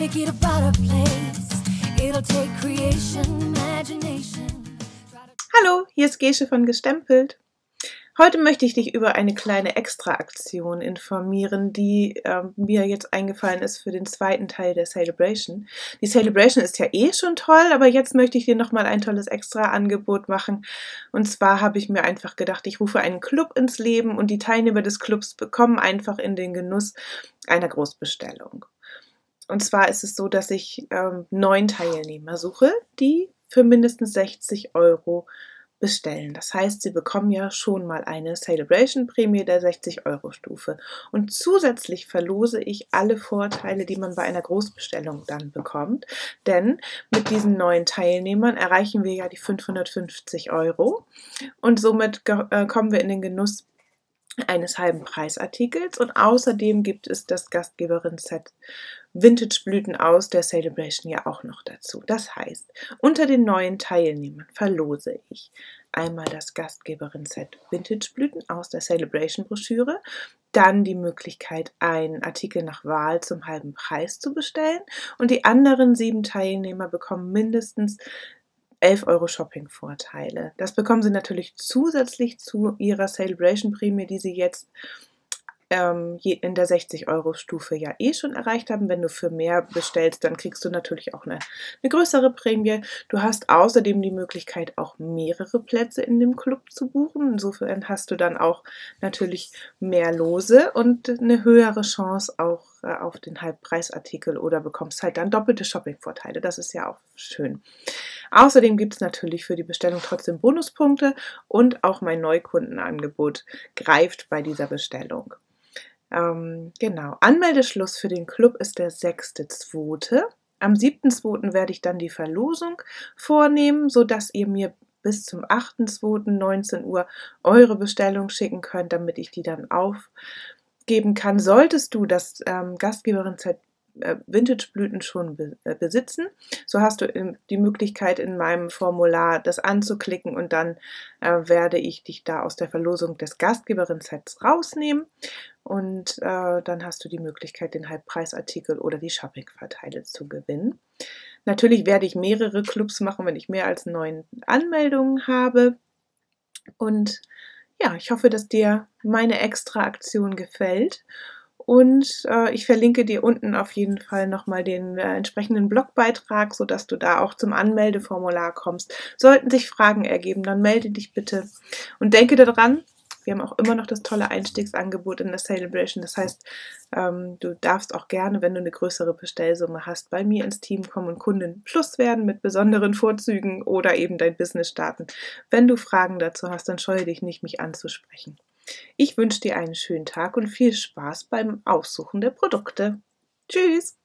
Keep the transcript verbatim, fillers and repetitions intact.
make it a better place. It'll take creation, imagination. Hallo, hier ist Gesche von Gestempelt. Heute möchte ich dich über eine kleine Extra-Aktion informieren, die äh, mir jetzt eingefallen ist für den zweiten Teil der Celebration. Die Celebration ist ja eh schon toll, aber jetzt möchte ich dir nochmal ein tolles Extra-Angebot machen. Und zwar habe ich mir einfach gedacht, ich rufe einen Club ins Leben und die Teilnehmer des Clubs bekommen einfach in den Genuss einer Großbestellung. Und zwar ist es so, dass ich ähm, neun Teilnehmer suche, die für mindestens sechzig Euro bestellen. Das heißt, sie bekommen ja schon mal eine Celebration-Prämie der sechzig Euro Stufe. Und zusätzlich verlose ich alle Vorteile, die man bei einer Großbestellung dann bekommt. Denn mit diesen neuen Teilnehmern erreichen wir ja die fünfhundertfünfzig Euro. Und somit äh, kommen wir in den Genuss eines halben Preisartikels. Und außerdem gibt es das Gastgeberin-Set Vintage-Blüten aus der Celebration ja auch noch dazu. Das heißt, unter den neuen Teilnehmern verlose ich einmal das Gastgeberin-Set Vintage-Blüten aus der Celebration-Broschüre, dann die Möglichkeit, einen Artikel nach Wahl zum halben Preis zu bestellen und die anderen sieben Teilnehmer bekommen mindestens elf Euro Shopping-Vorteile. Das bekommen sie natürlich zusätzlich zu ihrer Celebration-Prämie, die sie jetzt ähm, in der sechzig Euro Stufe ja eh schon erreicht haben. Wenn du für mehr bestellst, dann kriegst du natürlich auch eine, eine größere Prämie. Du hast außerdem die Möglichkeit, auch mehrere Plätze in dem Club zu buchen. Insofern hast du dann auch natürlich mehr Lose und eine höhere Chance auch äh, auf den Halbpreisartikel oder bekommst halt dann doppelte Shopping-Vorteile. Das ist ja auch schön. Außerdem gibt es natürlich für die Bestellung trotzdem Bonuspunkte und auch mein Neukundenangebot greift bei dieser Bestellung. Ähm, genau, Anmeldeschluss für den Club ist der sechster zweite Am siebten zweiten werde ich dann die Verlosung vornehmen, sodass ihr mir bis zum achten zweiten neunzehn Uhr eure Bestellung schicken könnt, damit ich die dann aufgeben kann. Solltest du das ähm, Gastgeberin-Set Vintage-Blüten schon be äh, besitzen, so hast du in, die Möglichkeit in meinem Formular das anzuklicken und dann äh, werde ich dich da aus der Verlosung des Gastgeberin-Sets rausnehmen und äh, dann hast du die Möglichkeit, den Halbpreisartikel oder die Shopping-Vorteile zu gewinnen. Natürlich werde ich mehrere Clubs machen, wenn ich mehr als neun Anmeldungen habe und ja, ich hoffe, dass dir meine Extra-Aktion gefällt. Und äh, ich verlinke dir unten auf jeden Fall nochmal den äh, entsprechenden Blogbeitrag, sodass du da auch zum Anmeldeformular kommst. Sollten sich Fragen ergeben, dann melde dich bitte. Und denke daran, wir haben auch immer noch das tolle Einstiegsangebot in der Celebration. Das heißt, ähm, du darfst auch gerne, wenn du eine größere Bestellsumme hast, bei mir ins Team kommen und Kundin Plus werden mit besonderen Vorzügen oder eben dein Business starten. Wenn du Fragen dazu hast, dann scheue dich nicht, mich anzusprechen. Ich wünsche dir einen schönen Tag und viel Spaß beim Aussuchen der Produkte. Tschüss!